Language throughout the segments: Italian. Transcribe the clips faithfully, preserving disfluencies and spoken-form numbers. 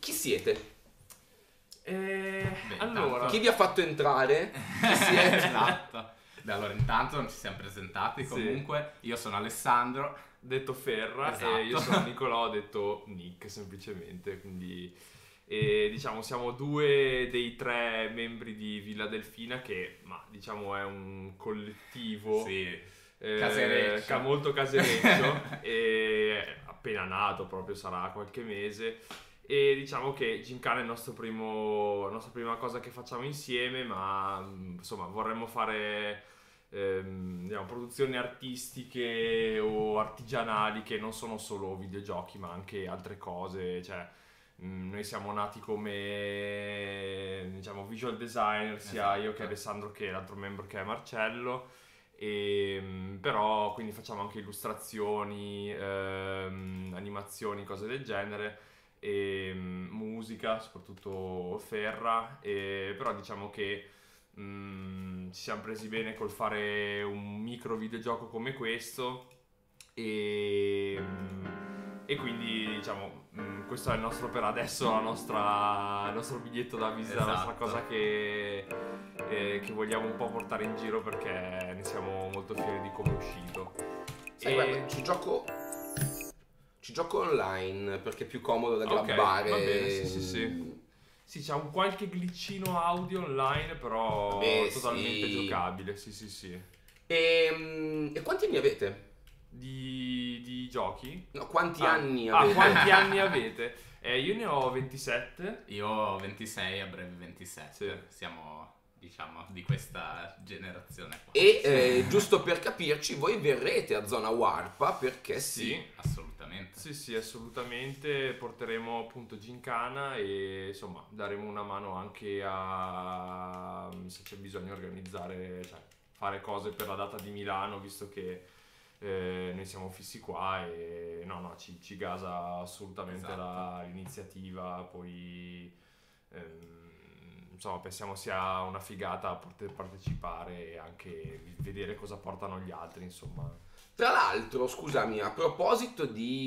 chi siete? Eh, Beh, allora, intanto- Chi vi ha fatto entrare? Chi siete? Esatto. Beh, allora intanto non ci siamo presentati Sì. comunque. Io sono Alessandro. detto Ferra Esatto. e io sono Nicolò, detto Nick semplicemente, quindi e, diciamo siamo due dei tre membri di Villa Delfina che ma diciamo è un collettivo Sì. eh, Casereccio. ca- molto casereccio e appena nato, proprio sarà qualche mese. E diciamo che Gincana è il nostro primo, la nostra prima cosa che facciamo insieme, ma mh, insomma vorremmo fare ehm, diciamo, produzioni artistiche o artigianali che non sono solo videogiochi ma anche altre cose. Cioè, mh, noi siamo nati come diciamo, visual designer, sia Esatto. io che Alessandro che l'altro membro che è Marcello. E, mh, però quindi facciamo anche illustrazioni, ehm, animazioni, cose del genere e mh, musica, soprattutto Ferra, e, però diciamo che mh, ci siamo presi bene col fare un micro videogioco come questo e, mh, e quindi diciamo mh, questo è il nostro per adesso, la nostra, il nostro biglietto da visita, la nostra Esatto. cosa che, eh, che vogliamo un po' portare in giro perché ne siamo molto fieri di come è uscito. Sai, E- guarda, ci gioco. Ci gioco online perché è più comodo da Ok, grabbare. va bene, sì, sì, sì. Sì, c'è un qualche glitchino audio online, però Vabbè, totalmente sì. giocabile, sì, sì, sì. E, mm, e quanti anni avete? Di, di giochi? No, quanti Ah, anni ah, avete? quanti anni avete? Eh, io ne ho ventisette. Io ho ventisei, a breve ventisette. Sì. Siamo, diciamo, di questa generazione qua. E eh, giusto per capirci, voi verrete a Zona Warpa perché sì. Sì. Assolutamente. Sì, sì, assolutamente. Porteremo appunto Gincana e insomma daremo una mano anche a se c'è bisogno organizzare, cioè fare cose per la data di Milano, visto che eh, noi siamo fissi qua e no, no, ci, ci gasa assolutamente Esatto. la- l'iniziativa. Poi ehm, insomma pensiamo sia una figata poter partecipare e anche vedere cosa portano gli altri, insomma. Tra l'altro, scusami, a proposito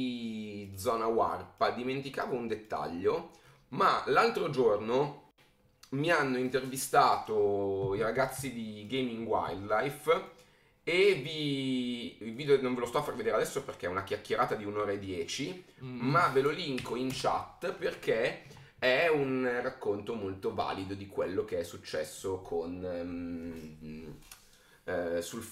di Zona Warpa, dimenticavo un dettaglio, ma l'altro giorno mi hanno intervistato i ragazzi di Gaming Wildlife e vi... il video non ve lo sto a far vedere adesso perché è una chiacchierata di un'ora e dieci, Mm. ma ve lo linko in chat perché è un racconto molto valido di quello che è successo con... ehm, eh, sul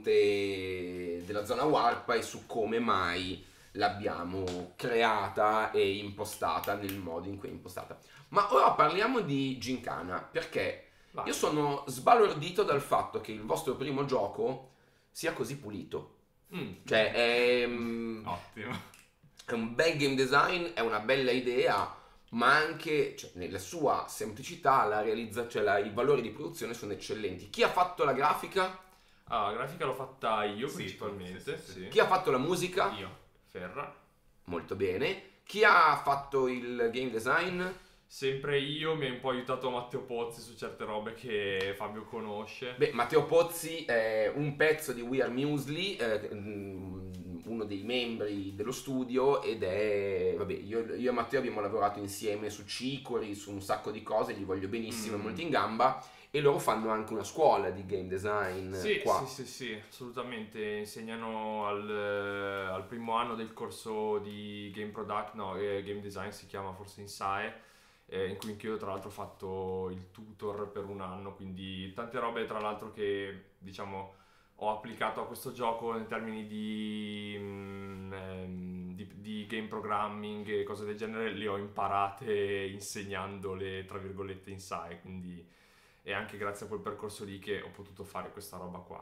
fronte della Zona Warpa e su come mai l'abbiamo creata e impostata nel modo in cui è impostata. Ma ora parliamo di Gincana, perché Vai. io sono sbalordito dal fatto che il vostro primo gioco sia così pulito. Mm. Cioè è, mm, Ottimo. è un bel game design, è una bella idea, ma anche cioè, nella sua semplicità la realizza- cioè, la- i valori di produzione sono eccellenti. Chi ha fatto la grafica? Ah, la grafica l'ho fatta io Sì, principalmente, sì, sì, sì. sì. Chi ha fatto la musica? Io. Ferra. Molto bene. Chi ha fatto il game design? Sempre io, mi ha un po' aiutato Matteo Pozzi su certe robe che Fabio conosce. Beh, Matteo Pozzi è un pezzo di We Are Muesli, eh, mm, uno dei membri dello studio ed è... Vabbè, io, io e Matteo abbiamo lavorato insieme su Cicori, su un sacco di cose, gli voglio benissimo, è Mm. molto in gamba e loro fanno anche una scuola di game design Sì, qua. sì, sì, sì, assolutamente. Insegnano al, eh, al primo anno del corso di game product, no, eh, game design si chiama forse in S A E, eh, in cui anch'io tra l'altro ho fatto il tutor per un anno, quindi tante robe tra l'altro che diciamo ho applicato a questo gioco in termini di, mm, ehm, di, di game programming e cose del genere le ho imparate insegnandole tra virgolette in S A E, quindi è anche grazie a quel percorso lì che ho potuto fare questa roba qua.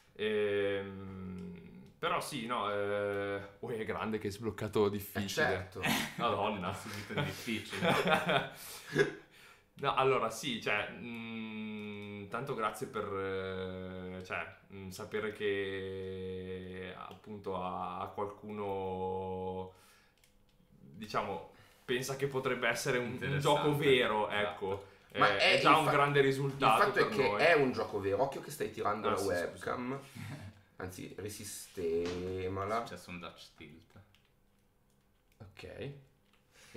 Ehm, però sì, no, eh, oh, è grande che è sbloccato Eh, difficile. certo. Madonna. Subito difficile. No, allora sì, cioè, mh, tanto grazie per eh, cioè, mh, sapere che appunto a, a qualcuno, diciamo, pensa che potrebbe essere un, un Interessante. gioco vero, Esatto. ecco. Ma Eh, è è già il un fa- grande Il risultato fatto è per che noi. è un gioco vero, occhio che stai tirando Ah, la sì, webcam, anzi risistemala. C'è su un Dutch Tilt. Ok.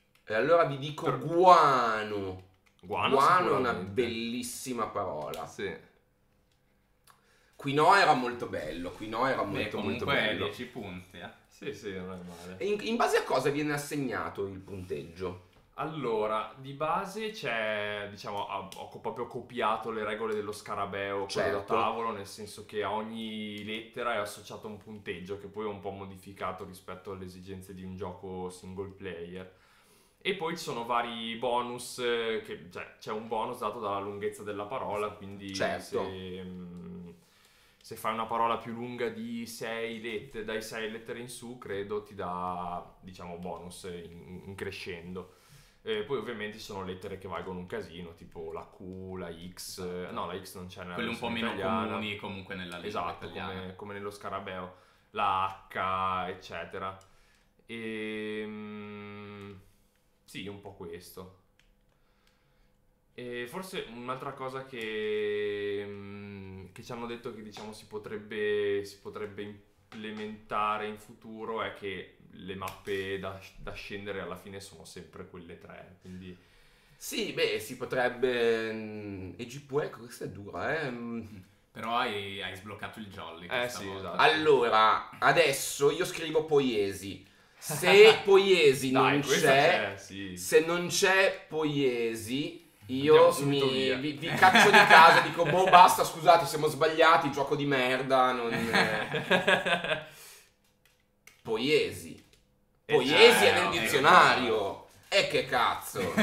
E allora vi dico Per- guano. Guano, Guano è una sicuramente. bellissima parola. Sì. Quinoa era molto bello, Quinoa era Beh, molto molto comunque bello. dieci punti, eh. Sì, sì, non è male. E in, in base a cosa viene assegnato il punteggio? Allora, di base c'è, diciamo, ho ho proprio copiato le regole dello scarabeo, quello Certo. da tavolo, nel senso che a ogni lettera è associato un punteggio che poi è un po' modificato rispetto alle esigenze di un gioco single player. E poi ci sono vari bonus, eh, che, cioè c'è un bonus dato dalla lunghezza della parola, quindi Certo. se, mm, se fai una parola più lunga di sei lettere, dai sei lettere in su, credo ti dà, diciamo, bonus in, in crescendo. Eh, poi ovviamente ci sono lettere che valgono un casino, tipo la Q, la X, eh, no la X non c'è nella Quelli un po' versione meno italiana. comuni comunque nella lingua Esatto, italiana. come, come nello scarabeo, la H, eccetera. E mm, sì, un po' questo. E forse un'altra cosa che, mm, che ci hanno detto che diciamo si potrebbe, si potrebbe implementare in futuro è che le mappe da, da scendere alla fine sono sempre quelle tre, quindi Sì, beh, si potrebbe... mm, E G P U, ecco, questa è dura, eh. Mm. Però hai, hai sbloccato il jolly Eh, questa sì, volta. esatto. Allora, adesso io scrivo Poiesi. Se Poiesi dai, non questa c'è, c'è, sì. se non c'è Poiesi, Andiamo io subito mi, via. vi, vi caccio di casa, dico, boh, basta, scusate, siamo sbagliati, gioco di merda, non... eh. Poiesi. Eh, Poiesi è eh, nel ok, dizionario. E che cazzo?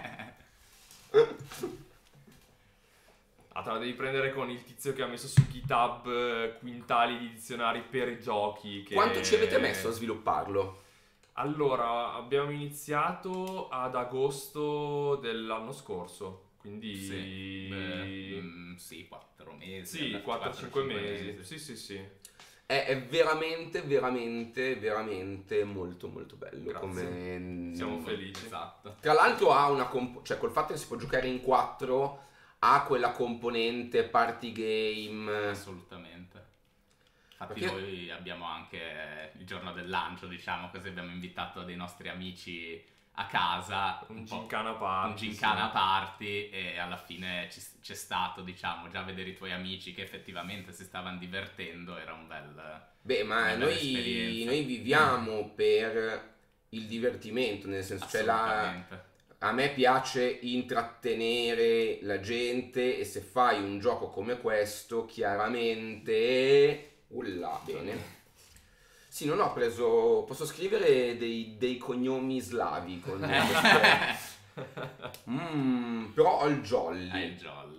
Ah, te la devi prendere con il tizio che ha messo su GitHub eh, quintali di dizionari per i giochi. Che... Quanto ci avete messo a svilupparlo? Allora, abbiamo iniziato ad agosto dell'anno scorso, quindi Sì, beh, mm, sì, quattro mesi. sì, alla- quattro cinque cinque mesi. Sì, sì, sì. È, è veramente, veramente, veramente molto, molto bello. Grazie. Come... Siamo felici. Esatto. Tra l'altro ha una comp- cioè col fatto che si può giocare in quattro, ha quella componente party game. Assolutamente. Infatti Perché- noi abbiamo anche il giorno del lancio, diciamo, così abbiamo invitato dei nostri amici a casa, Un po' gincana party. un gincana sì. party, e alla fine ci- c'è stato, diciamo, già vedere i tuoi amici che effettivamente si stavano divertendo, era un bel... Beh, ma Una bella noi, esperienza. noi viviamo per il divertimento, nel senso, cioè la, Assolutamente. a me piace intrattenere la gente, e se fai un gioco come questo, chiaramente... Ulla, bene. Sì, non ho preso... Posso scrivere dei, dei cognomi slavi con questo... Mm, però ho il jolly. È il jolly.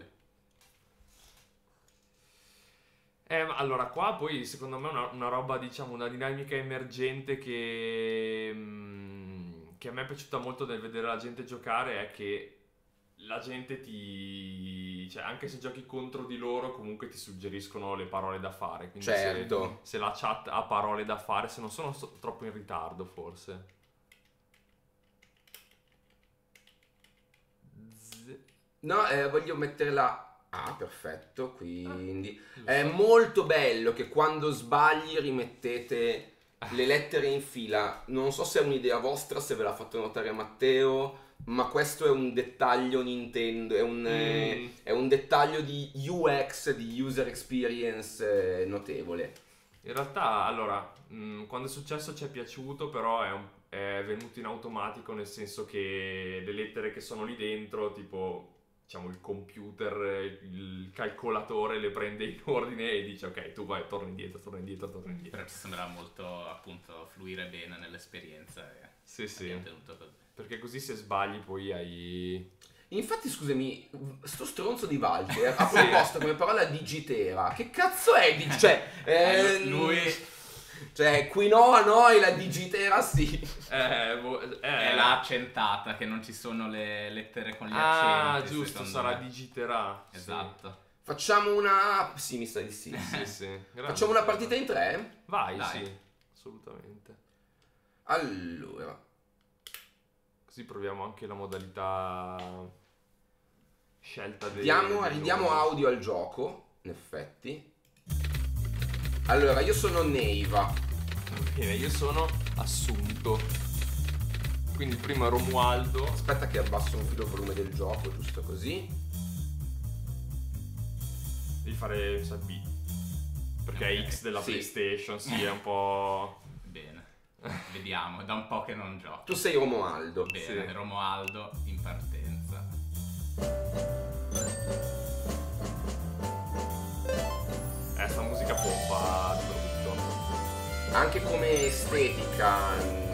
Eh, ma allora qua poi secondo me una, una roba, diciamo, una dinamica emergente che, mm, che a me è piaciuta molto nel vedere la gente giocare è che la gente ti... cioè anche se giochi contro di loro comunque ti suggeriscono le parole da fare, quindi Certo. se, se la chat ha parole da fare, se non sono so- troppo in ritardo forse. Z- No, eh, voglio metterla... Ah, perfetto, quindi... giusto. È molto bello che quando sbagli rimettete le lettere in fila. Non so se è un'idea vostra, se ve l'ha fatto notare Matteo, ma questo è un dettaglio Nintendo, è un, eh, Mm. è un dettaglio di U X, di user experience eh, notevole. In realtà, allora, mh, quando è successo ci è piaciuto, però è, un- è venuto in automatico, nel senso che le lettere che sono lì dentro, tipo, diciamo, il computer, il calcolatore le prende in ordine e dice, ok, tu vai, torna indietro, torna indietro, torna indietro. Però ci sembrava molto, appunto, fluire bene nell'esperienza e Sì, sì, abbiamo tenuto così. perché così se sbagli poi hai... Infatti, scusami, sto stronzo di Walter ha proposto come parola digitera. Che cazzo è? Dig- cioè, eh, lui cioè, quinoa no e la digitera sì. Eh, boh, eh. è la accentata, che non ci sono le lettere con gli Ah, accenti. giusto, secondo sarà me. digiterà. Sì. Esatto. Facciamo una... Sì, mi sa di sì. Sì, sì. Grande. Facciamo una partita in tre? Vai, Dai. sì, assolutamente. Allora... Così proviamo anche la modalità scelta dei... Diamo, dei ridiamo nomi. audio al gioco, in effetti. Allora, io sono Neiva. Bene, io sono Assunto. Quindi il primo è Romualdo. Aspetta che abbasso un filo il volume del gioco, giusto così. Devi fare sa B. Perché è Ok. X della Sì. PlayStation, sì, è un po'... Bene. Vediamo, è da un po' che non gioco. Tu sei Romualdo. Bene, Sì. Romualdo in partenza. Eh, sta musica pompa di brutto. Anche come estetica. mm,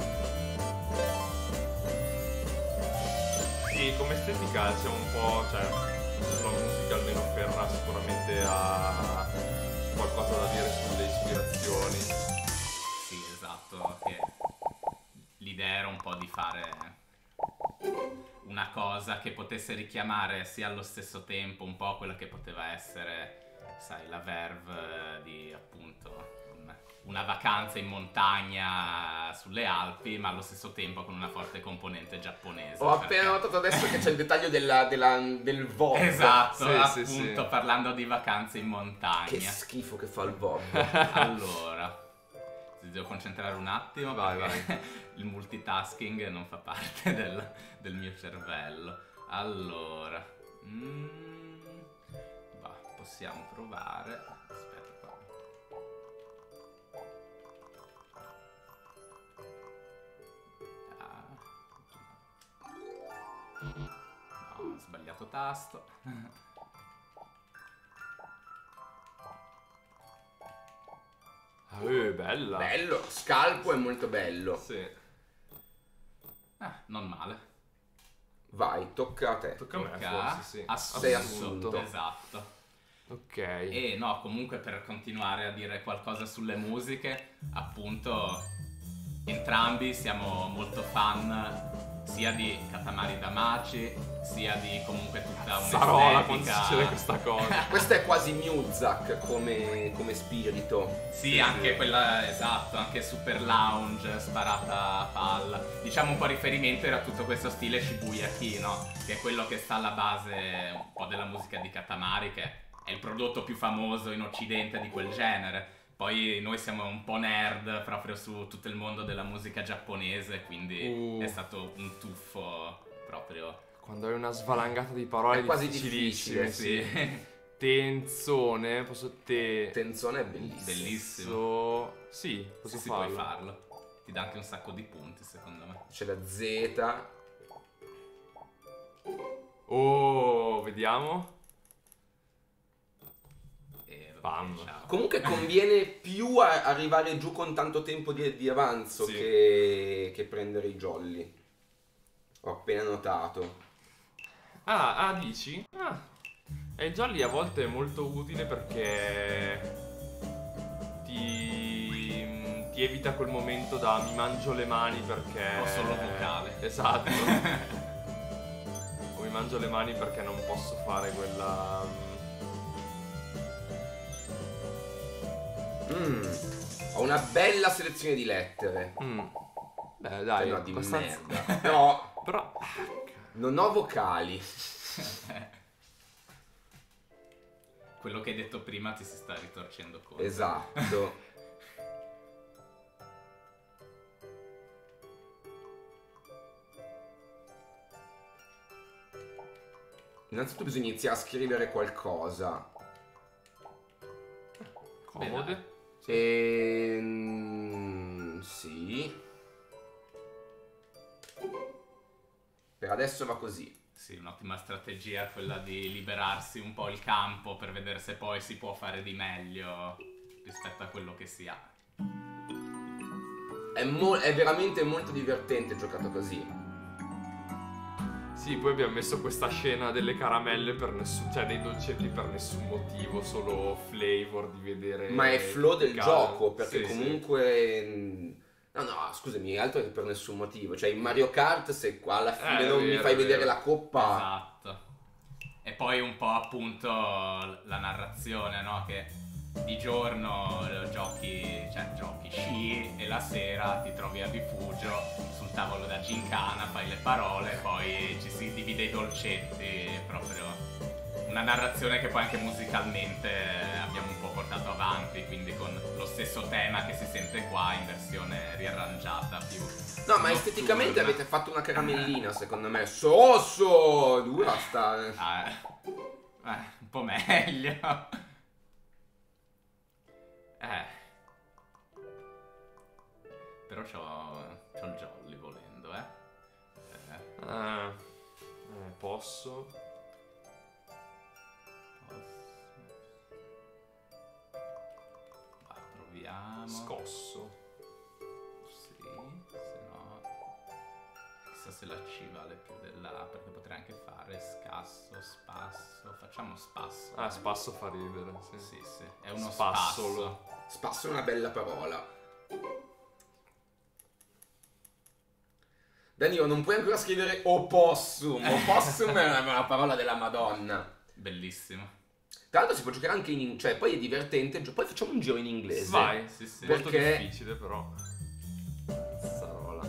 Sì, come estetica c'è un po', cioè, la musica almeno Ferra sicuramente ha qualcosa da dire sulle ispirazioni. Sì, esatto, che l'idea era un po' di fare una cosa che potesse richiamare sia allo stesso tempo un po' quella che poteva essere, sai, la verve eh, di appunto un- una vacanza in montagna sulle Alpi, ma allo stesso tempo con una forte componente giapponese. Ho perché- appena notato adesso che c'è il dettaglio della, della- del V O D. Esatto, Sì, sì, appunto, sì. parlando di vacanze in montagna. Che schifo che fa il V O D. Allora, ti devo concentrare un attimo Vai, perché il multitasking non fa parte del, del mio cervello. Allora, mm, va, possiamo provare. Aspetta qua. Ah. No, ho sbagliato tasto. Ah, eh, bella. Bello, Scalpo è molto bello. Sì. Ah, non male. Vai, tocca a te. Tocca a me, Tocca forse, sì. Assunto. Sei Assunto. Esatto. Ok. E no, comunque per continuare a dire qualcosa sulle musiche, appunto, entrambi siamo molto fan sia di Katamari Damacy, sia di comunque tutta Sarola quando un'estetica. succede questa cosa. Questo è quasi Muzak come, come spirito. Sì, anche quella, esatto, anche Super Lounge, sparata a palla. Diciamo un po' riferimento era tutto questo stile Shibuyaki, no? Che è quello che sta alla base un po' della musica di Katamari, che è il prodotto più famoso in occidente di quel genere. Poi noi siamo un po' nerd proprio su tutto il mondo della musica giapponese, quindi Uh. è stato un tuffo proprio. Quando hai una svalangata di parole È quasi difficilissime, difficile, sì. Tenzone, posso te... Tenzone è bellissimo. Bellissimo. So... Sì, posso Sì, sì, farlo. puoi farlo. Ti dà anche un sacco di punti, secondo me. C'è la Z. Oh, vediamo. E Bam. ciao. Comunque conviene più a- arrivare giù con tanto tempo di, di avanzo Sì. che, che prendere i jolly. Ho appena notato. Ah, ah, dici? Ah. E il jolly a volte è molto utile perché ti, ti evita quel momento da mi mangio le mani perché... O solo vocale. Esatto. O mi mangio le mani perché non posso fare quella... Mm, ho una bella selezione di lettere. Mm. Beh, Cioè, dai, no, di abbastanza... merda. No, Però... non ho vocali. Quello che hai detto prima ti si sta ritorcendo contro. Esatto. Innanzitutto bisogna iniziare a scrivere qualcosa. Comode. Ehm, sì. Per adesso va così. Sì, un'ottima strategia quella di liberarsi un po' il campo per vedere se poi si può fare di meglio rispetto a quello che si ha. È, mo- è veramente molto divertente giocato così. Sì, poi abbiamo messo questa scena delle caramelle per nessun, cioè dei dolcetti per nessun motivo, solo flavor di vedere. Ma è flow del Cal- gioco, perché sì, comunque... mh, No, no, scusami, altro che per nessun motivo. Cioè, in Mario Kart, se qua alla fine Eh, è non mi vero, fai è vedere vero. la coppa... Esatto. E poi un po' appunto la narrazione, no? Che di giorno giochi, cioè giochi sci e la sera ti trovi a rifugio sul tavolo da gincana, fai le parole, poi ci si divide i dolcetti, proprio una narrazione che poi anche musicalmente abbiamo un po' portato avanti, quindi con lo stesso tema che si sente qua in versione riarrangiata più No, ma notturna. esteticamente avete fatto una caramellina, secondo me. Sosso! Dura sta... Ah, eh, eh, un po' meglio. Eh, Però c'ho, c'ho il jolly volendo, eh. Eh, eh, eh, posso. posso. Va, proviamo. Scosso. Sì, se no... Chissà se la C vale più della A, perché potrei anche fare scasso, spasso. Facciamo spasso. Ah, eh. spasso fa ridere, sì. Sì, sì, è uno Spassolo. spasso. Spasso è una bella parola. Danilo, non puoi ancora scrivere opossum. Opossum è una, una parola della Madonna. Bellissimo. Tra l'altro si può giocare anche in... Cioè, poi è divertente. gio- Poi facciamo un giro in inglese. Vai, Sì, sì. Per- molto Perché- difficile però. Zazzarola.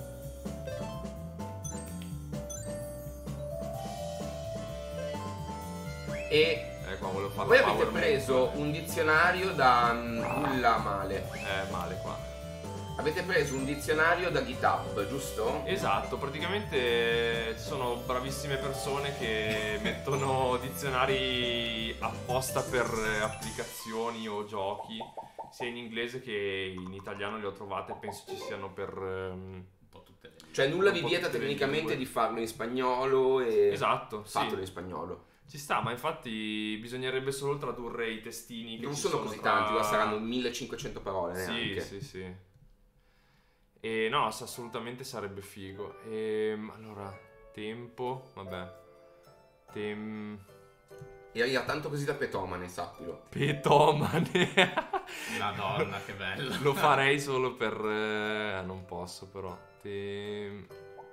E Eh, qua volevo fare voi la avete power preso move. un dizionario da... Nulla male. Eh, male qua. Avete preso un dizionario da GitHub, giusto? Esatto, praticamente ci sono bravissime persone che mettono dizionari apposta per eh, applicazioni o giochi, sia in inglese che in italiano li ho trovate, penso ci siano per... ehm, Un po' tutte le lingue. Cioè nulla Un vi po' vieta tutte le tecnicamente lingue. di farlo in spagnolo e... Esatto, sì. Fatelo in spagnolo. Ci sta, ma infatti bisognerebbe solo tradurre i testini che Non ci sono sono così tra- tanti, ora saranno millecinquecento parole Sì, neanche. sì, sì. E no, s- assolutamente sarebbe figo. Ehm, allora, tempo, vabbè. Tem... E arriva tanto così da petomane, sappilo. Petomane. Madonna, che bello. Lo farei solo per... eh, non posso però. Tem...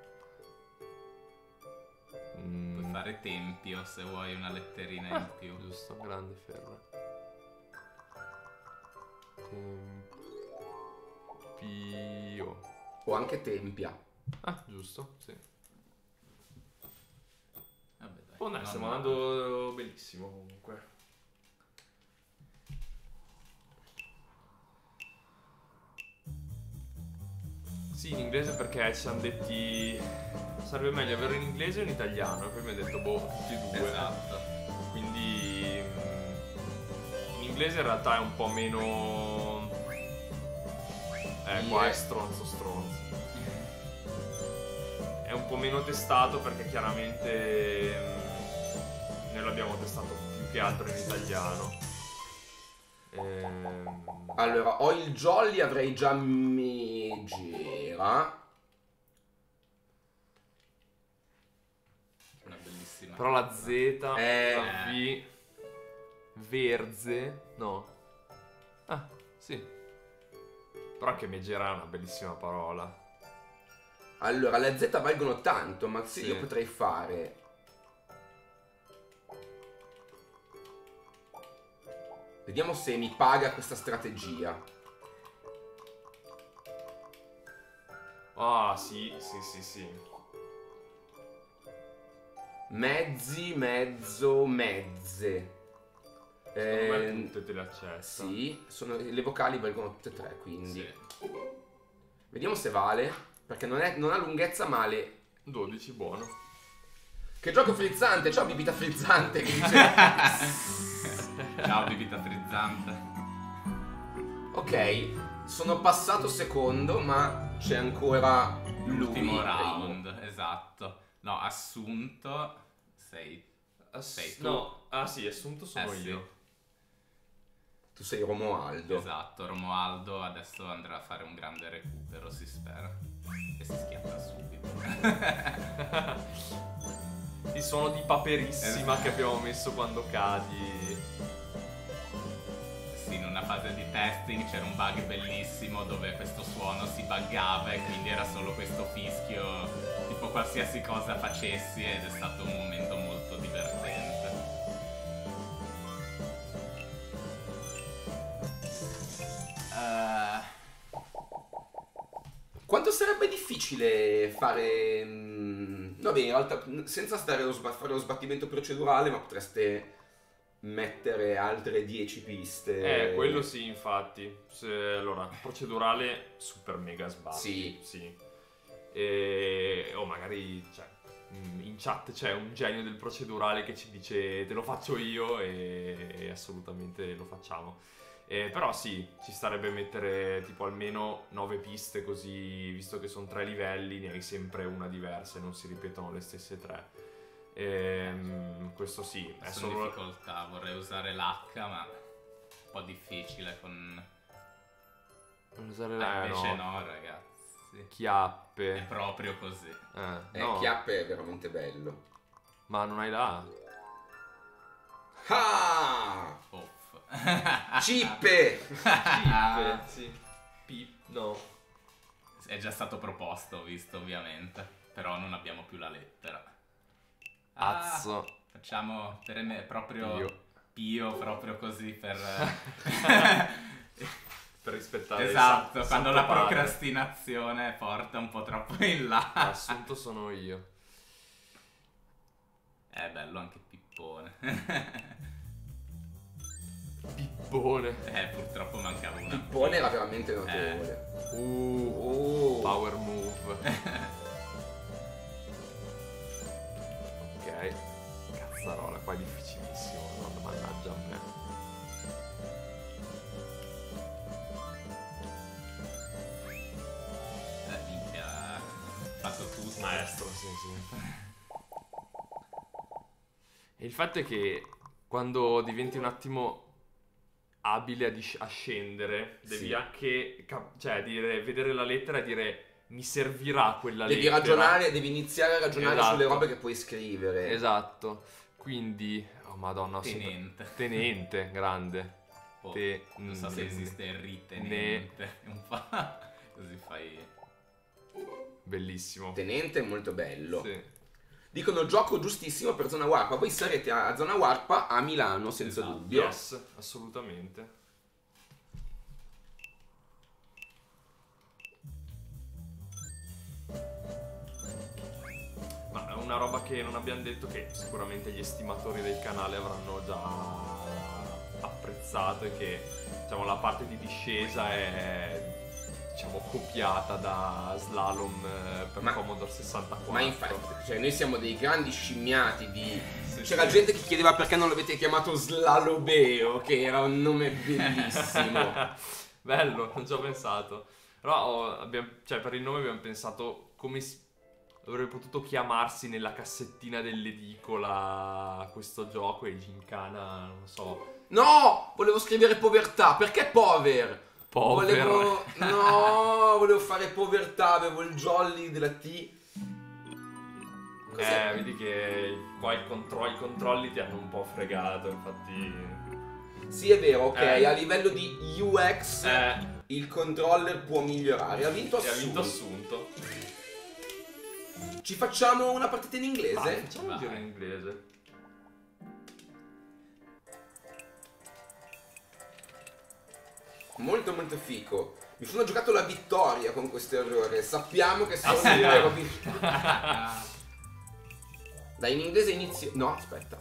Mm, Puoi fare tempio se vuoi una letterina in ah, più. giusto, grande ferro. Tempio. O anche tempia. Ah, giusto, sì. Vabbè, dai. Oh, dai, No, stiamo no. andando benissimo comunque. Sì, in inglese perché ci siamo detti sarebbe meglio averlo in inglese o in italiano, e poi mi ha detto boh, tutti e due. Esatto. Quindi mm, in inglese in realtà è un po' meno... Eh, qua è stronzo stronzo. È un po' meno testato perché chiaramente mm, noi l'abbiamo testato più che altro in italiano. Ehm, Allora, ho il jolly, avrei già Megera. Una bellissima. Però la Z, Eh. la V, Verze, no. Ah, sì. Però anche Megera è una bellissima parola. Allora, le Z valgono tanto, ma sì, Sì. io potrei fare... Vediamo se mi paga questa strategia. Ah, sì, sì, sì, sì. Mezzi, mezzo, mezze. Secondo me Ehm, tutte te le accetta. Sì, sono- le vocali valgono tutte e tre, quindi. Sì. Vediamo se vale, perché non, è- non ha lunghezza male. dodici, buono. Che gioco frizzante, ciao bibita frizzante che dice... Ciao, bibita frizzante. Ok, sono passato secondo, ma c'è ancora lui L'ultimo primo. round, esatto. No, assunto. Sei. Ass- Sei tu. No, ah sì, assunto sono Eh, sì. io. Tu sei Romualdo. Esatto, Romualdo adesso andrà a fare un grande recupero, si spera. E si schiatta subito. Il suono di paperissima Esatto. che abbiamo messo quando cadi. Sì, in una fase di testing c'era un bug bellissimo dove questo suono si buggava e quindi era solo questo fischio, tipo qualsiasi cosa facessi, ed è stato un momento molto divertente. Uh, Quanto sarebbe difficile fare... mh, vabbè, in realtà senza stare a fare lo sbattimento procedurale, ma potreste mettere altre dieci piste. Eh, quello sì, infatti. Se, allora, procedurale super mega sbatti. Sì. Sì. E, o magari, cioè, in chat c'è un genio del procedurale che ci dice te lo faccio io e, e assolutamente lo facciamo. Eh, però sì, ci starebbe mettere tipo almeno nove piste, così, visto che sono tre livelli, ne hai sempre una diversa e non si ripetono le stesse tre. Ehm, questo sì, è sono solo... difficoltà, vorrei usare l'H ma un po' difficile con... usare Eh, la... invece no. no, ragazzi, è Chiappe. proprio così. Eh, Eh, no, Chiappe è veramente bello. ma non hai la... Ah! Off. Cippe! Chiappe, sì. Pip, no. È già stato proposto, ho visto ovviamente, però non abbiamo più la lettera. Ah, Azzo. facciamo per me proprio Pio. pio, proprio così per... Per rispettare il esatto, san- quando santo la padre. procrastinazione porta un po' troppo in là. Assunto sono io. È bello anche Pippone. Pippone. Eh, purtroppo mancava una. Pippone era veramente notevole. Uh, Oh. power move. Ok. Cazzarola, qua è difficilissimo. No, mannaggia a me. Eh, minchia, ha fatto tutto. Maestro, sì, sì. E il fatto è che quando diventi un attimo abile a, dis- a scendere, devi Sì. anche cap- cioè dire, vedere la lettera e dire mi servirà quella Devi lettera. ragionare, devi iniziare a ragionare Esatto. sulle robe che puoi scrivere. Esatto. Quindi, oh madonna, ho sempre- Tenente. tenente, grande. Oh, Te- non so se ne- esiste il ritenente. Un po'. Così fai. Tenente Bellissimo. è molto bello. Sì. Dicono gioco giustissimo per Zona Warpa. Voi sarete a Zona Warpa a Milano senza Esatto. dubbio. Yes, assolutamente. Ma è una roba che non abbiamo detto, che sicuramente gli estimatori del canale avranno già apprezzato, e che diciamo la parte di discesa è diciamo copiata da Slalom eh, per Ma- Commodore sessantaquattro. Ma infatti, cioè, noi siamo dei grandi scimmiati di... Sì, C'era sì. gente che chiedeva perché non l'avete chiamato Slalobeo, che era un nome bellissimo. Bello, non ci ho pensato. Però oh, abbiamo- cioè, per il nome abbiamo pensato come si- avrebbe potuto chiamarsi nella cassettina dell'edicola questo gioco, e Gincana, non so. No! Volevo scrivere povertà, perché pover? Pover. Volevo... No, volevo fare povertà, avevo il jolly della T. Cos'è? Eh, vedi che qua i, contro- i controlli ti hanno un po' fregato, infatti. Sì, è vero, ok, Eh. a livello di U X Eh, il controller può migliorare. Ha vinto e ha vinto Assunto. Assunto. Ci facciamo una partita in inglese? Vai, facciamo un Vai. giro in inglese. Molto molto fico. Mi sono giocato la vittoria con questo errore. Sappiamo che sono Ah, sì, un eh. vero vi- Dai, in inglese inizio... No, aspetta.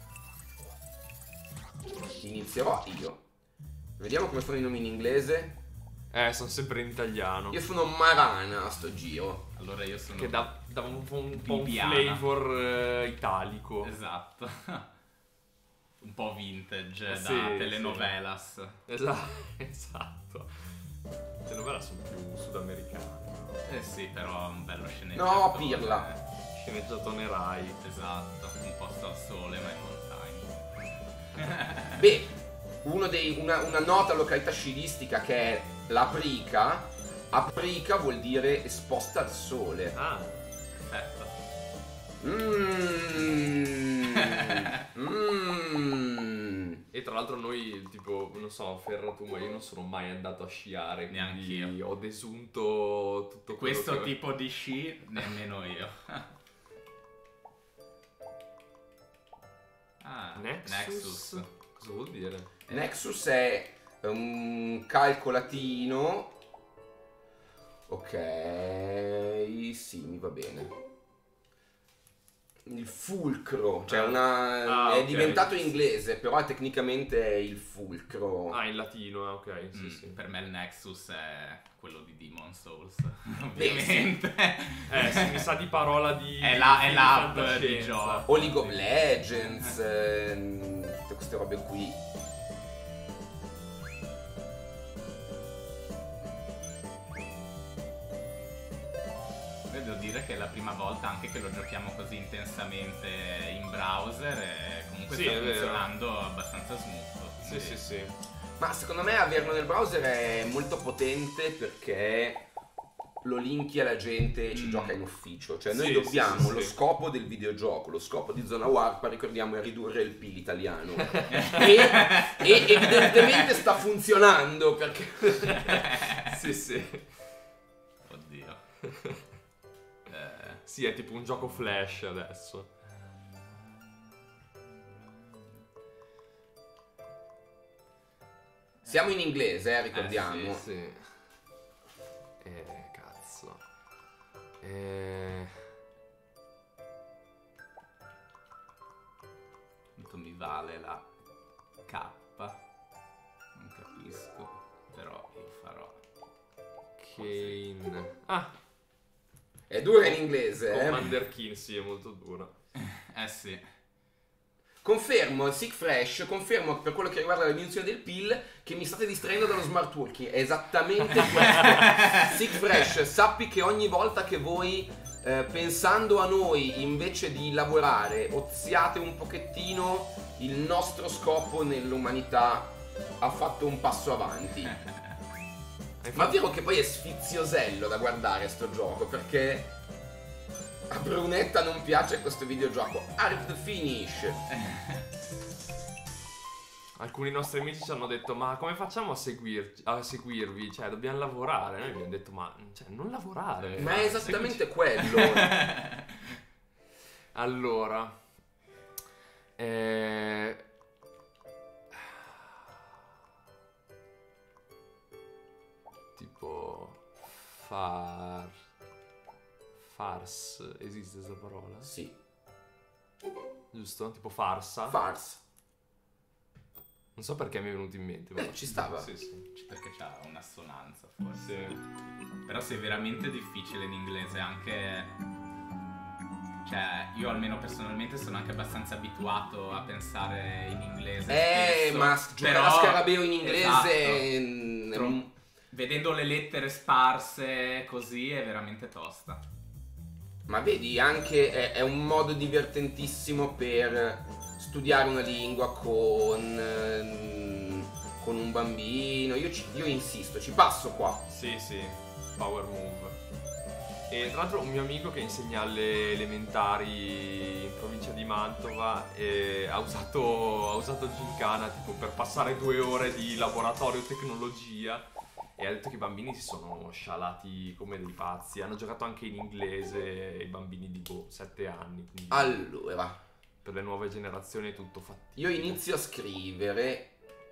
Inizierò io. Vediamo come sono i nomi in inglese. Eh, sono sempre in italiano. Io sono Marana a sto giro. Allora io sono. Che dà, dà un po' un, po' un Bibiana. flavor eh, italico. Esatto. Un po' vintage da Sì, telenovelas. Esatto, esatto. Le novelle sono più sudamericane. Eh sì, però è un bello sceneggiato. No, pirla. Sceneggiatone Rai. Esatto, un posto al sole ma in montagna. Beh, uno dei, una, una nota località sciistica che è l'Aprica. Aprica vuol dire esposta al sole. Ah, Perfetto. Mmm. Mmm. e tra l'altro noi, tipo, non so, Ferra tu, ma io non sono mai andato a sciare, quindi Neanch'io. ho desunto tutto quello Questo che... tipo di sci nemmeno io. Ah, Nexus? Nexus. Cosa vuol dire? Nexus è un calcolatino. Ok, sì, mi va bene. Il fulcro, cioè Ah. una... Ah, è ok. diventato inglese, però tecnicamente è il fulcro. Ah, in latino, ah, ok, sì, Mm, sì. Per me il Nexus è quello di Demon Souls, Beh, ovviamente. Eh, sì, mi sa di parola di... È la- è di l'hub fantascienza. di gioco. O League of Legends, ehm, tutte queste robe qui. Devo dire che è la prima volta anche che lo giochiamo così intensamente in browser e comunque Sì, sta è vero. funzionando abbastanza smooth. Sì, quindi- sì, sì. Ma secondo me averlo nel browser è molto potente perché lo linki alla gente e ci Mm. gioca in ufficio. Cioè noi Sì, dobbiamo, sì, sì, lo sì. scopo del videogioco, lo scopo di Zona Warpa, ricordiamo, è ridurre il P I L italiano. e, e evidentemente sta funzionando perché... Sì, sì. Oddio. Eh, Sì, è tipo un gioco flash adesso. Siamo in inglese, eh, ricordiamo. Eh, Sì. Eh, cazzo. Eh... quanto mi vale la K? Non capisco, però io farò. Kane. Ah, È dura in inglese, eh. Commander Keen, sì, è molto dura. Eh sì. Confermo, Sick Fresh, confermo per quello che riguarda la diminuzione del P I L che mi state distraendo dallo smart working. È esattamente questo. Sick Fresh, sappi che ogni volta che voi, eh, pensando a noi invece di lavorare, oziate un pochettino, il nostro scopo nell'umanità ha fatto un passo avanti. Ma è vero che poi è sfiziosello da guardare sto gioco, perché a Brunetta non piace questo videogioco. Art the finish. Alcuni nostri amici ci hanno detto: ma come facciamo a, seguirci, a seguirvi? Cioè, dobbiamo lavorare. Noi abbiamo detto: ma cioè, non lavorare. Ma è esattamente seguici. quello. Allora, eh... tipo far farce, esiste questa parola? Sì. Giusto? Tipo farsa? Farce. Non so perché mi è venuto in mente. ma- Eh, ci stava. Sì, sì. Perché c'ha un'assonanza forse. Sì. Però se è veramente difficile in inglese anche... Cioè, io almeno personalmente sono anche abbastanza abituato a pensare in inglese Eh, spesso, ma giocare però- a Scarabeo in inglese... Esatto. mm, Tro- Vedendo le lettere sparse così è veramente tosta. Ma vedi, anche è, è un modo divertentissimo per studiare una lingua con, ehm, con un bambino. Io, ci- io insisto, ci passo qua. Sì, sì, power move. E tra l'altro un mio amico che insegna alle elementari in provincia di Mantova eh, ha usato, ha usato Gincana tipo per passare due ore di laboratorio tecnologia e ha detto che i bambini si sono scialati come dei pazzi. Hanno giocato anche in inglese i bambini di boh, sette anni. Quindi Allora, per le nuove generazioni è tutto fattibile. io inizio a scrivere.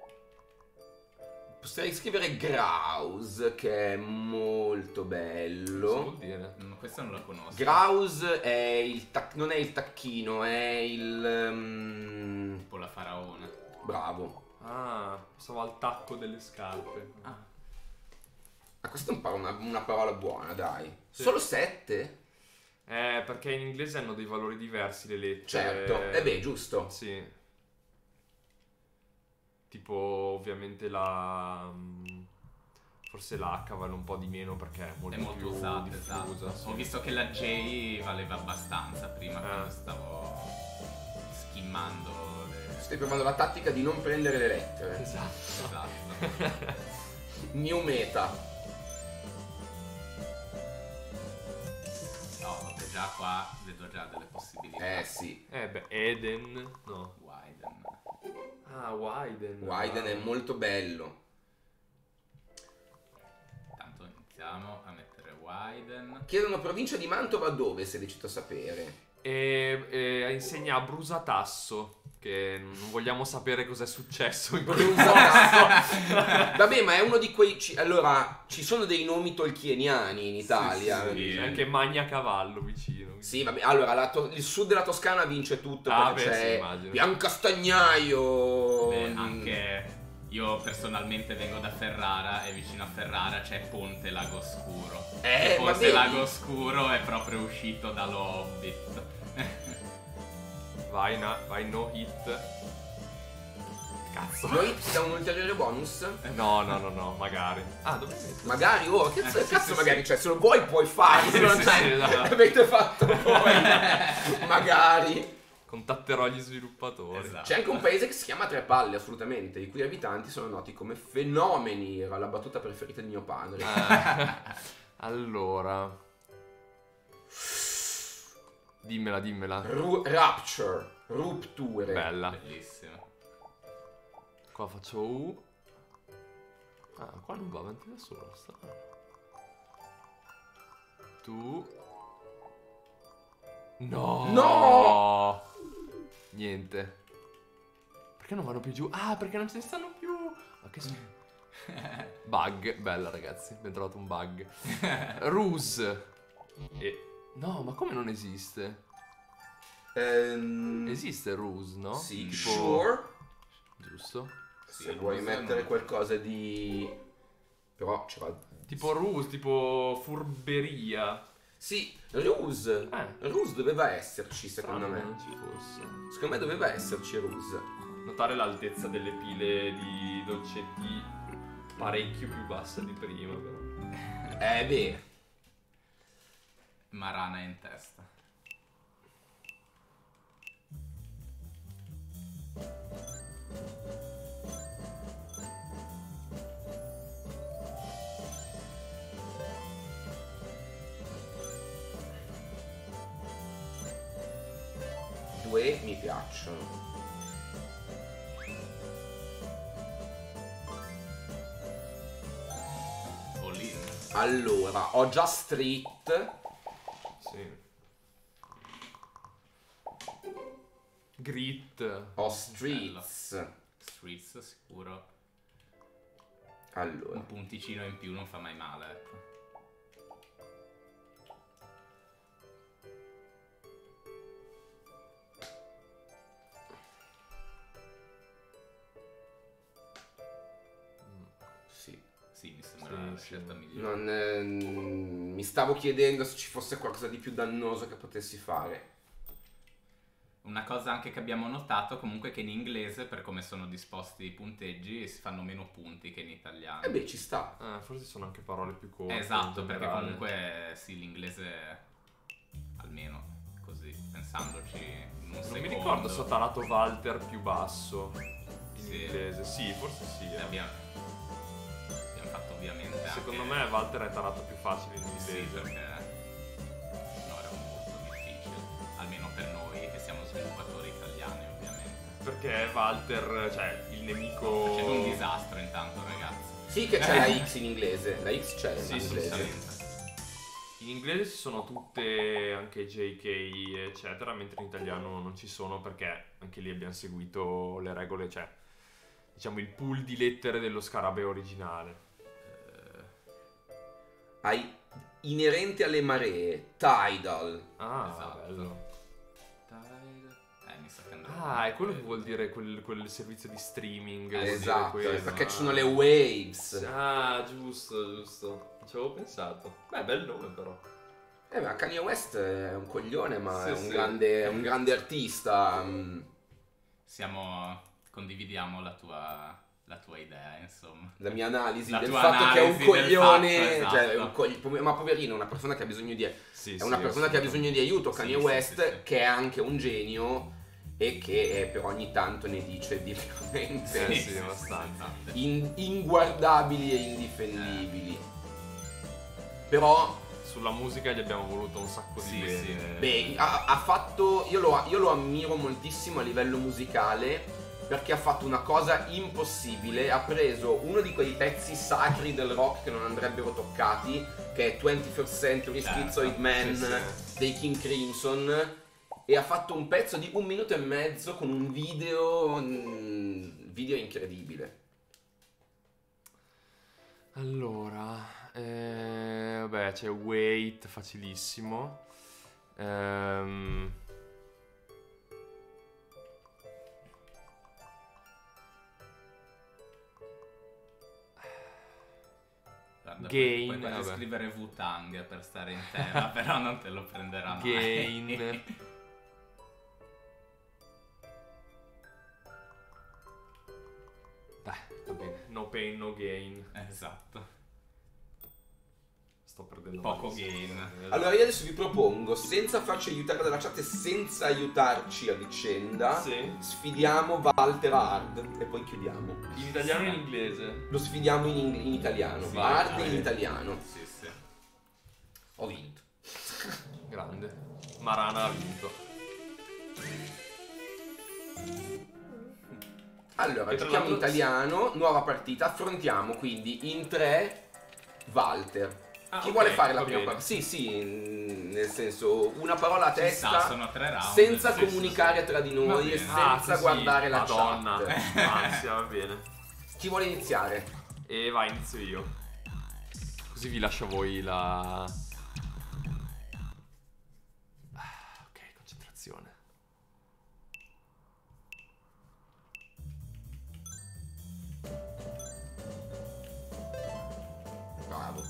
Potrei scrivere Grouse, che è molto Cosa bello. vuol dire? Mm, Questa non la conosco. Grouse è il tac- non è il tacchino, è il... ehm, Tipo la faraona. bravo. Ah, pensavo al tacco delle scarpe. Ah, Ah, questa è un pa- una, una parola buona, dai. Sì. Solo sette? Eh, perché in inglese hanno dei valori diversi le lettere. Certo. Eh beh, giusto. Sì. Tipo, ovviamente la... mm, forse l'H vale un po' di meno perché è molto, è molto più usata, diffusa. esatto. sì. Ho visto che la J valeva abbastanza prima Eh. quando stavo skimmando le... Stai provando la tattica di non prendere le lettere. Esatto. Esatto. New meta. No, vabbè, già qua vedo già delle possibilità. Eh sì. Eh beh, Eden. No. Widen. Ah, Widen. Widen è molto bello. Tanto iniziamo a mettere Widen. Chiedono provincia di Mantova dove, se è lecito sapere. E, e insegna a Brusatasso. Che non vogliamo sapere cos'è successo in quel Brusatasso. Vabbè, ma è uno di quei... ci- Allora, ci sono dei nomi tolkieniani in Italia. sì, sì. C'è anche Magnacavallo vicino. Sì, vabbè, allora la to- il sud della Toscana vince tutto Ah, perché beh, sì, c'è immagino. Biancastagnaio. Beh, anche io personalmente vengo da Ferrara e vicino a Ferrara c'è Ponte Lago Scuro. Eh, E ma Ponte vedi? Lago Scuro è proprio uscito dallo Hobbit. Vai, na- vai no hit. Cazzo. Noi ti dà un ulteriore bonus? No, no, no, no, magari. Ah, dove metto? Magari, oh, che cazzo, Eh, sì, cazzo sì, magari, sì. cioè, se lo vuoi puoi farlo, Sì, non sì, c'è- sì, esatto. avete fatto voi, magari. Contatterò gli sviluppatori. Esatto. C'è anche un paese che si chiama Tre Palle, assolutamente, i cui abitanti sono noti come fenomeni, era la battuta preferita di mio padre. Ah, allora. Dimmela, dimmela. Ru- rapture, rupture. Bella. Bellissimo. Qua faccio U. Ah, qua non va avanti da solo. Sta. Tu. No. No! Niente. Perché non vanno più giù? Ah, perché non ce ne stanno più. Ma che s- Bug. Bella, ragazzi. Abbiamo trovato un bug. Ruse. E... No, ma come non esiste? Ehm, Esiste Ruse, no? Sì, Tipo... sure. Giusto? Sì, Se vuoi Ruse mettere non- qualcosa di... Però c'era... Tipo Ruse, tipo furberia. Sì, Ruse. Eh. Ruse doveva esserci, secondo Strano che me. non ci fosse. Secondo me doveva esserci Ruse. Notare l'altezza delle pile di dolcetti parecchio più bassa di prima, però. Eh beh. Marana in testa. Due mi piacciono. All in. Allora, ho già Street. Sì. Grit. Ho Streets. Streets sicuro. Allora. Un punticino in più non fa mai male, ecco. Sì. Sì, mi sembra Sì, la sì. scelta migliore. Non, ehm, mi stavo chiedendo se ci fosse qualcosa di più dannoso che potessi fare. Una cosa anche che abbiamo notato comunque è che in inglese, per come sono disposti i punteggi, si fanno meno punti che in italiano. E beh, ci sta. Ah, forse sono anche parole più corte. Esatto, in perché generale. comunque sì, l'inglese, almeno così, pensandoci in un Non secondo. mi ricordo se ho tarato Walter più basso in Sì. inglese. Sì, forse sì. eh. Abbiamo, abbiamo fatto ovviamente anche... Secondo me Walter è tarato più facile in Sì, inglese. perché no, era molto difficile, almeno per noi che siamo sviluppatori italiani ovviamente. Perché Walter, cioè il nemico. Facendo un disastro intanto, ragazzi. Sì che c'è la X in inglese. La X c'è Sì, in sì, inglese. Assolutamente. In inglese ci sono tutte anche J K eccetera, mentre in italiano non ci sono perché anche lì abbiamo seguito le regole, cioè diciamo il pool di lettere dello scarabeo originale. Hai inerente alle maree. Tidal. Ah, Esatto. bello. Eh, mi sa che andrà. Ah, è quello che vuol dire quel, quel servizio di streaming. Eh, vuol dire Esatto, quello. perché ci Ah. sono le waves. Ah, giusto, giusto. Ci avevo pensato. Beh, bel nome però. Eh, ma Kanye West è un coglione, ma Sì, è un, sì. grande, è un grande artista. mm. Siamo... condividiamo la tua... la tua idea, insomma. La mia analisi La del tua fatto che è un analisi del coglione. fatto, Cioè, esatto. è un cogli- ma poverino, una persona che ha bisogno di. Sì, È una sì, persona che ha bisogno di aiuto, Sì, Kanye sì, West, sì, sì. che è anche un genio. e che eh, per ogni tanto ne dice di veramente Eh sì, abbastanza. in- inguardabili e indifendibili. Però Sulla musica gli abbiamo voluto un sacco di Sì, bene. sì. beh, ha, ha fatto io lo, io lo ammiro moltissimo a livello musicale, perché ha fatto una cosa impossibile. Ha preso uno di quei pezzi sacri del rock che non andrebbero toccati, che è twenty-first Century Certo, Schizoid Man sì, sì. dei King Crimson, e ha fatto un pezzo di un minuto e mezzo con un video un video incredibile. Allora, eh, vabbè, c'è Wait, facilissimo. Ehm, Guarda, Gain, puoi, puoi vabbè. scrivere Wu-Tang per stare in tema, però non te lo prenderà mai. Gain. Dai, va bene. No pain, no gain. Esatto. Sto perdendo Poco malissimo. gain. Allora io adesso vi propongo, senza farci aiutare dalla chat e senza aiutarci a vicenda, Sì. sfidiamo Walter Hard e poi chiudiamo. In italiano e in inglese? Lo sfidiamo in, in- in italiano, Sì, Hard vai. in italiano. Sì, sì. Ho vinto. Grande. Marana ha vinto. Allora, E tra giochiamo in l'altro- italiano, nuova partita, affrontiamo quindi in tre Walter. Ah, Chi ok, vuole fare la va prima bene. parola? Sì, sì, mm, nel senso, una parola a Ci testa, sta, sono tre round. senza Sì, sì, comunicare sì. tra di Va noi e bene. senza Ah, sì, sì. guardare la Madonna. chat. Ansia, va bene. Chi vuole iniziare? E vai, inizio io. Così vi lascio a voi la... Ah, ok, concentrazione. Bravo.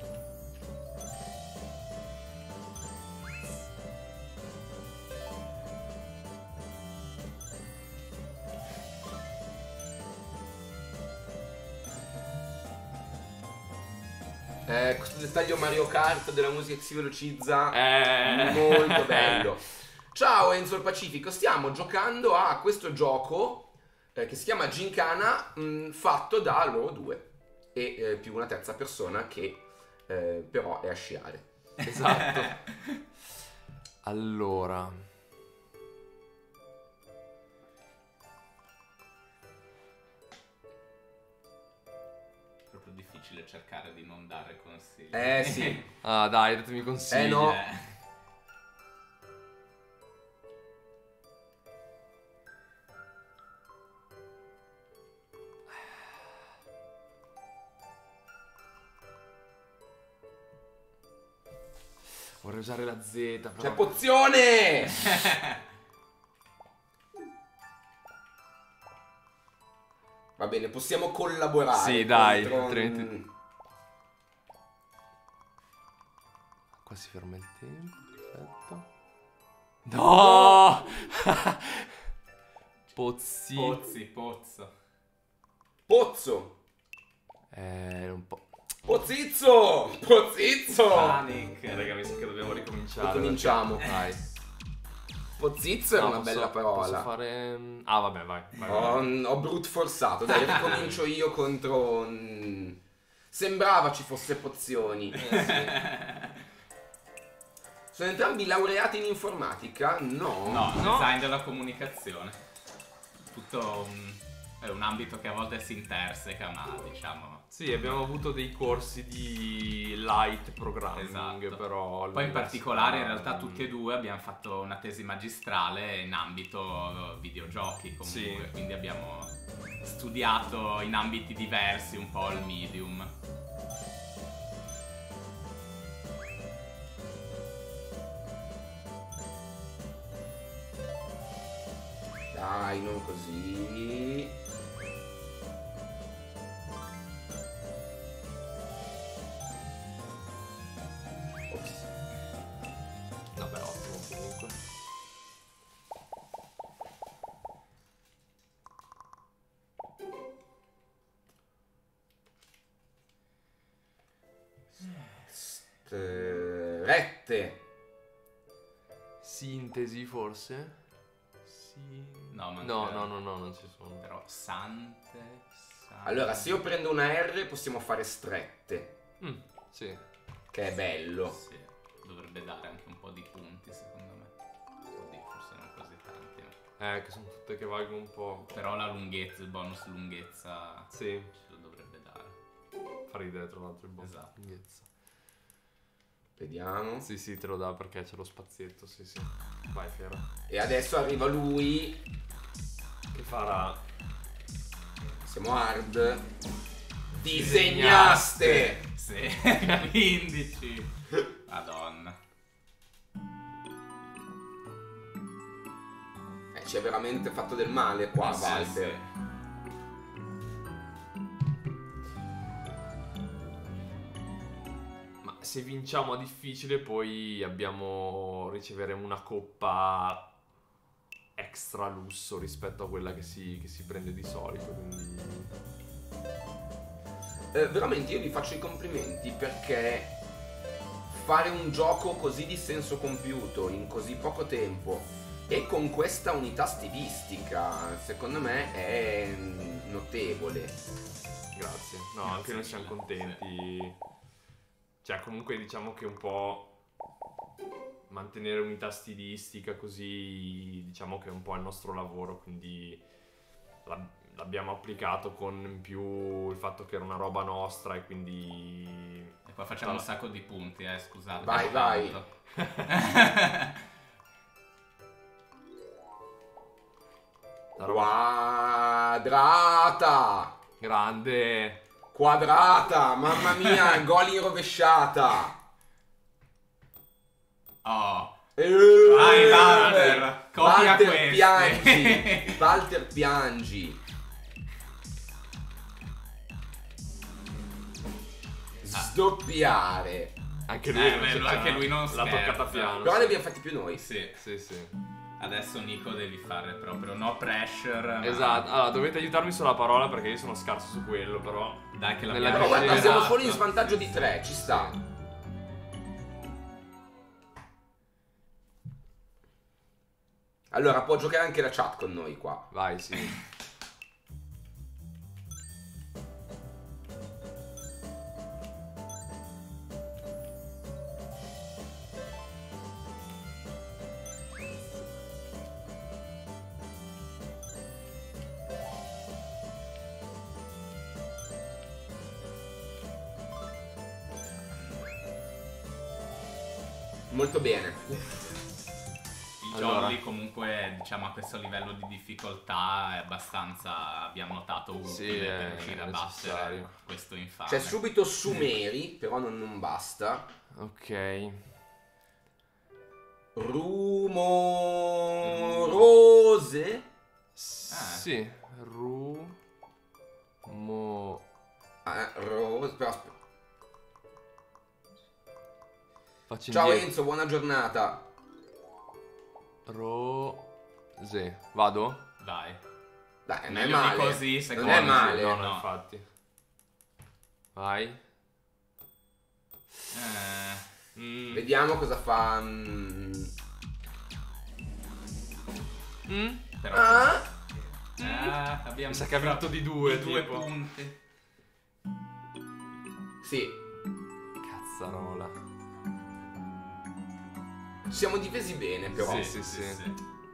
Eh, questo dettaglio Mario Kart della musica che si velocizza, Eh. molto bello. Ciao Enzo il Pacifico, stiamo giocando a questo gioco eh, che si chiama Gincana, mh, fatto da loro due e eh, più una terza persona che eh, però è a sciare. Esatto. Allora... Proprio difficile cercare di non dare consigli. Eh sì. Ah, dai, datemi consigli. Eh, no. Eh. Vorrei usare la Z, però... C'è pozione! Va bene, possiamo collaborare. Sì, dai, contro- altrimenti- Qua si ferma il tempo, perfetto. No! Pozzi. Pozzi, pozzo. Pozzo! Eh, un po'... Pozizzo! Pozizzo! Panic. Eh, raga, mi sa che dobbiamo ricominciare. Ricominciamo. perché- Dai. Pozizzo è No, una posso- bella parola. Posso fare... Ah, vabbè, vai. vai, Ho, vai. ho brut forzato, dai, ricomincio io contro... mm, sembrava ci fosse pozioni. Sono entrambi laureati in informatica? No. No, No. design della comunicazione. Tutto un, è un ambito che a volte si interseca, ma diciamo... Sì, abbiamo avuto dei corsi di light programming, Esatto. però... Poi in particolare in all'università- realtà tutti e due abbiamo fatto una tesi magistrale in ambito videogiochi comunque, Sì. quindi abbiamo studiato in ambiti diversi un po' il medium. Dai, non così. Ops. Vabbè, ottimo comunque. Eh, Rette. Sintesi forse? No, manca- No, no, no, no, non ci sono. Però Sante... Sante... Allora, se io prendo una R possiamo fare strette, Mm, sì. che è bello. Sì, dovrebbe dare anche un po' di punti secondo me. Oddio, forse non così tanti. No? Eh, che sono tutte che valgono un po'. Però la lunghezza, il bonus lunghezza Sì. ce lo dovrebbe dare. Fa ridere tra l'altro il bonus. Esatto. Lunghezza. Vediamo. Sì, sì, te lo dà perché c'è lo spazietto, sì, sì. Vai, Fiera. E adesso arriva lui. Che farà? Siamo hard. Disegnaste! Sì, quindici. Madonna. Eh, ci è veramente fatto del male qua, Eh, sì, Walter. sì. Ma se vinciamo a difficile poi abbiamo riceveremo una coppa extra lusso rispetto a quella che si, che si prende di solito, quindi Eh, veramente io vi faccio i complimenti perché fare un gioco così di senso compiuto in così poco tempo e con questa unità stilistica secondo me è notevole. grazie. No, Grazie anche noi siamo mille, contenti. Cioè, comunque diciamo che un po' mantenere unità stilistica così, diciamo che è un po' il nostro lavoro, quindi l'ab- l'abbiamo applicato con in più il fatto che era una roba nostra e quindi E poi facciamo un sacco di punti, eh, scusate. Vai, vai. la roba Quadrata! grande. Quadrata! Mamma mia, gol in rovesciata! Oh. Eh, Vai, Walter, copia Walter queste. piangi! Walter piangi! Sdoppiare! Anche lui, Eh, non beh, c'è lui- anche tanto. lui non l'ha scherza. toccata piano. Però sì. ne abbiamo fatti più noi. Sì. Sì, sì. Adesso Nico devi fare proprio no pressure. ma- Esatto, allora dovete aiutarmi sulla parola perché io sono scarso su quello, però. Dai che Nella l'abbiamo Però guarda, Esatto. siamo solo in svantaggio di tre, ci sta. Allora, può giocare anche la chat con noi qua. Vai, sì. Molto bene. Il Allora. jolly comunque, diciamo, a questo livello di difficoltà è abbastanza, abbiamo notato, utile Sì, per è riuscire a necessario. battere questo infame. C'è subito Sumeri, però non, non basta. Ok. Rumorose. Sì. Ru. Mo. Ah, rose. Però aspetta. Faccio Ciao indietro. Enzo, buona giornata. Rose. Vado? Vai. Dai, non è Meglio di male. così, non secondo è me. male. No, no, No. infatti. Vai. Eh, Mm. Vediamo cosa fa. mm. Mm. però Ah, Ah, abbiamo Mi sa che ha vinto di due, di due tipo. punti. sì. Cazzarola. Ci siamo difesi bene, però. Sì, sì, sì.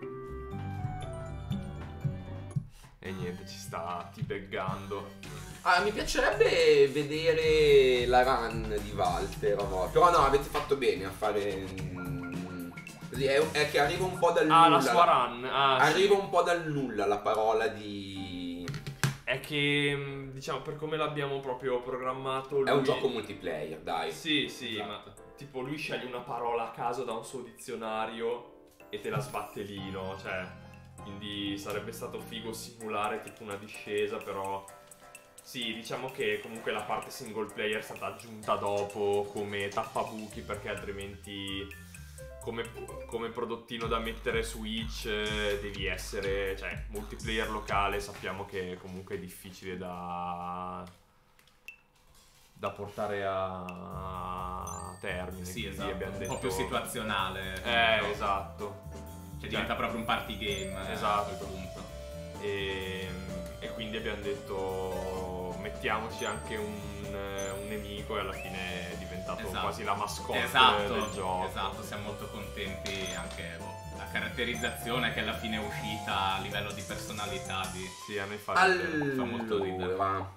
E niente, ci sta teabaggando. Ah, mi piacerebbe vedere la run di Walter a volte. Però no, avete fatto bene a fare. mm, Così è, è che arriva un po' dal Ah, nulla. la sua run. Ah, Arriva sì. un po' dal nulla la parola di. È che, mh, diciamo, per come l'abbiamo proprio programmato. È un lui- gioco multiplayer, dai. Sì, sì, Esatto. ma tipo lui sceglie una parola a caso da un suo dizionario e te la sbatte lì, no? Cioè, quindi sarebbe stato figo simulare tipo una discesa, però sì, diciamo che comunque la parte single player è stata aggiunta dopo come tappabuchi, perché altrimenti come, come prodottino da mettere su Itch eh, devi essere, cioè, multiplayer locale sappiamo che comunque è difficile da da portare a termine. Sì, quindi esatto. abbiamo Un detto po' più situazionale. Eh, No. esatto. Cioè diventa proprio un party game. Esatto. A quel punto. E, e quindi abbiamo detto mettiamoci anche un, un nemico e alla fine è diventato Esatto. quasi la mascotte Esatto, del gioco. esatto, siamo molto contenti anche boh, la caratterizzazione che alla fine è uscita a livello di personalità di... Sì, a me fa ridere. fa molto ridere. Allora.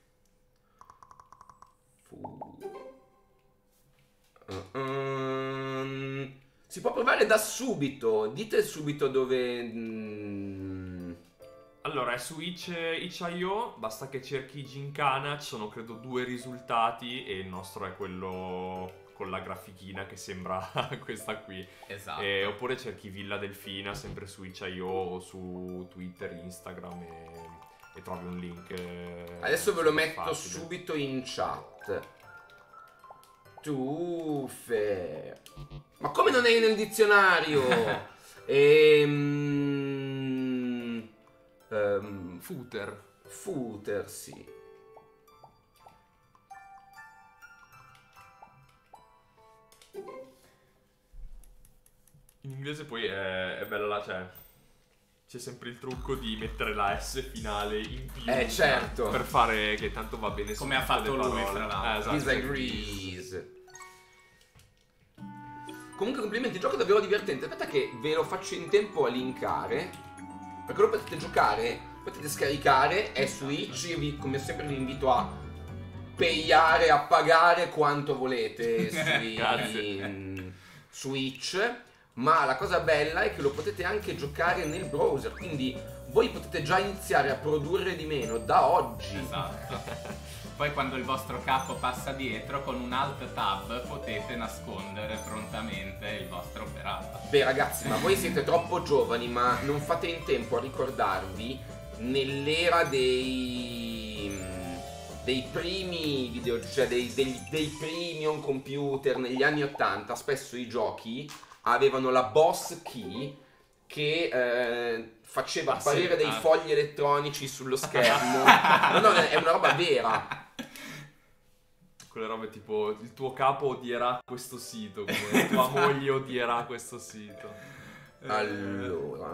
Fu- Uh, um, si può provare da subito. Dite subito dove. mm, Allora, è su itch itch punto io, basta che cerchi Gincana, ci sono credo due risultati e il nostro è quello con la grafichina che sembra questa qui. Esatto. E, oppure cerchi Villa Delfina, sempre su itch punto io o su Twitter, Instagram e, e trovi un link. eh, Adesso ve lo super metto facile. subito in chat. Tuffe. Ma come non è nel dizionario? Ehm. ehm, Footer. Footer, sì. In inglese poi è, è bella la cioè. C'è sempre il trucco di mettere la S finale in più. Eh, certo. Per fare che tanto va bene su Come ha tutte fatto le lui, parole. fra l'altro. Eh, esatto. Disagrees. Comunque complimenti, il gioco è davvero divertente. Aspetta che ve lo faccio in tempo a linkare, perché lo potete giocare, potete scaricare, è su Itch. Io vi, come sempre vi invito a payare, a pagare quanto volete sui, Grazie. su Itch. Ma la cosa bella è che lo potete anche giocare nel browser, quindi voi potete già iniziare a produrre di meno da oggi. Esatto. Poi quando il vostro capo passa dietro, con un alt tab potete nascondere prontamente il vostro operato. Beh ragazzi, ma voi siete troppo giovani, ma non fate in tempo a ricordarvi nell'era dei dei primi video, cioè dei, dei, dei primi on computer negli anni ottanta, spesso i giochi avevano la boss key che eh, faceva Ah, apparire sì? dei Ah. fogli elettronici sullo schermo. No, no, è una roba vera. Quelle robe tipo il tuo capo odierà questo sito, come tua moglie odierà questo sito. Allora,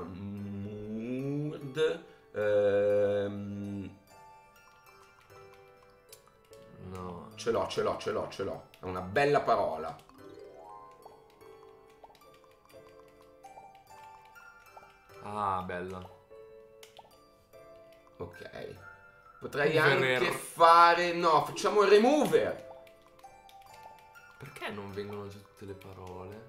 mood, ehm, No. ce l'ho, ce l'ho, ce l'ho, ce l'ho. È una bella parola. Ah, bella. Ok. Potrei Remover. anche fare... No, facciamo il remover. Perché non vengono giù tutte le parole?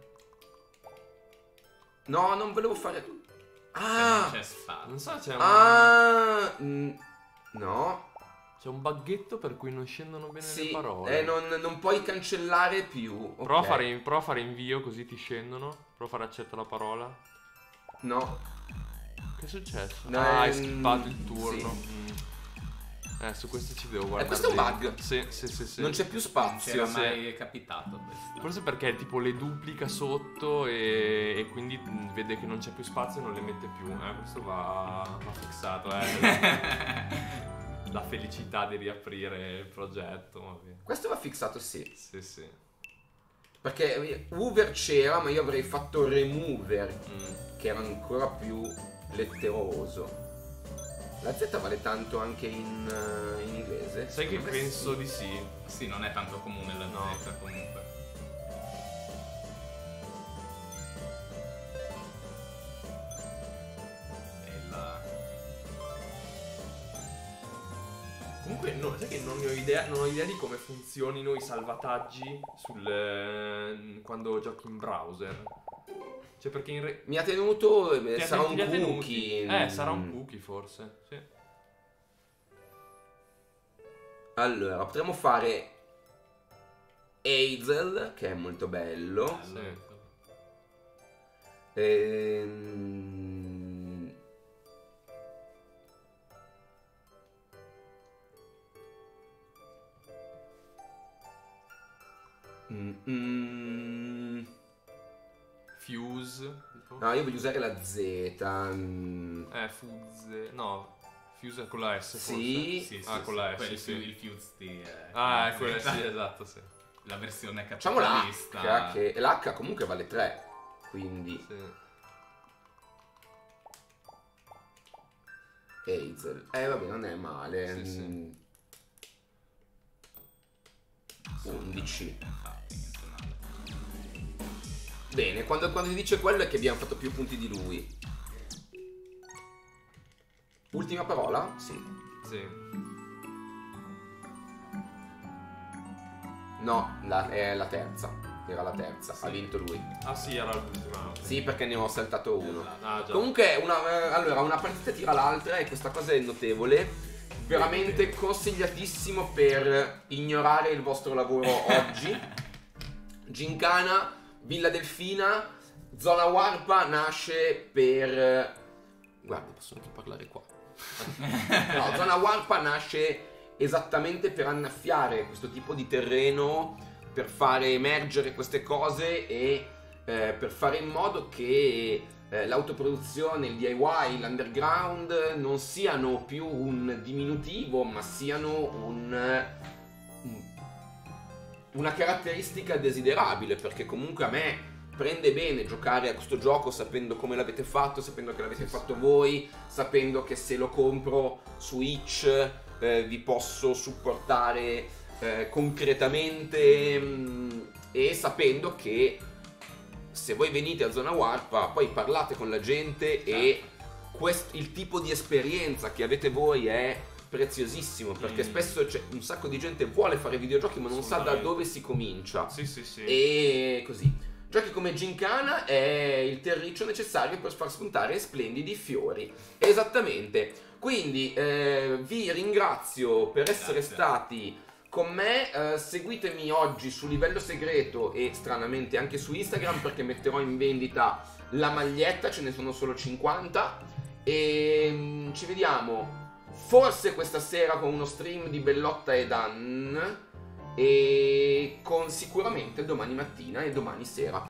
No, non volevo fare... Se non Ah! c'è spazio. Non so, c'è un, Ah! mm, No. c'è un buggetto per cui non scendono bene Sì, le parole. eh, non, non puoi cancellare più. Prova, a Ok. fare, prova a fare invio così ti scendono. Prova a fare accetta la parola. No. Che è successo? No, ah, hai ehm, skippato il turno. sì. Mm. Eh, su questo ci devo guardare. questo è un dentro. bug. Sì, sì, sì, sì. Non c'è più Non spazio. c'era sì. mai capitato questo. Forse perché tipo le duplica sotto e, e quindi vede che non c'è più spazio e non le mette più. Eh, questo va, va fissato, eh. La felicità di riaprire il progetto. Vabbè. Questo va fissato, sì. Sì, sì. Perché Hoover c'era, ma io avrei fatto remover, Mm. che era ancora più letteroso. La Z vale tanto anche in, eh, in inglese? Sai che Secondo me penso sì. di sì. Sì, non è tanto comune la No. Z comunque. E la... Comunque, no, sai che non ne ho idea, non ho idea di come funzionino i salvataggi sul, eh, quando giochi in browser. Cioè, perché in re... Mi ha tenuto, eh, ti ha- sarà ti un ha tenuti. cookie. Eh, sarà un cookie forse. Sì. Allora, potremmo fare Hazel, che è molto bello. Sì. Ehm... Mm, mm. Fuse. Tipo. No, io voglio usare la Z. mm. Eh, Fuse. No, Fuse è con la S forse. Sì. Sì, sì, Ah, sì, con la S, quel- sì. il Fuse di... eh, Ah, è Z. quella, sì, esatto, sì. La versione Facciamo la capitalista. H, che l'H comunque vale tre. Quindi Sì. Hazel. Eh vabbè, non è male. Sì, sì. Mm. undici. Bene, quando, quando ti dice quello è che abbiamo fatto più punti di lui. Ultima parola? Sì. Sì. No, la, è la terza. Era la terza, Sì. ha vinto lui. Ah sì, era l'ultima. ok. Sì, perché ne ho saltato uno. Ah già. Comunque, una, eh, allora, una partita tira l'altra e questa cosa è notevole. Veramente consigliatissimo per ignorare il vostro lavoro oggi. Gincana, Villa Delfina, Zona Warpa nasce per... Guarda, posso anche parlare qua. No, Zona Warpa nasce esattamente per annaffiare questo tipo di terreno, per fare emergere queste cose e eh, per fare in modo che eh, l'autoproduzione, il D I Y, l'underground non siano più un diminutivo, ma siano un, un- una caratteristica desiderabile, perché comunque a me prende bene giocare a questo gioco sapendo come l'avete fatto, sapendo che l'avete fatto voi, sapendo che se lo compro su itch eh, vi posso supportare eh, concretamente, mh, e sapendo che se voi venite a Zona Warpa poi parlate con la gente e quest- il tipo di esperienza che avete voi è preziosissimo, perché Mm. spesso c'è un sacco di gente vuole fare videogiochi ma non sa da Assolutamente. dove si comincia. Sì, sì, sì. E così. Giochi come Gincana è il terriccio necessario per far spuntare splendidi fiori. Esattamente. Quindi eh, vi ringrazio per essere Grazie. stati con me. Eh, seguitemi oggi su Livello Segreto e stranamente anche su Instagram, perché metterò in vendita la maglietta, ce ne sono solo cinquanta. E mm, ci vediamo forse questa sera con uno stream di Bellotta e Dan, e con sicuramente domani mattina e domani sera.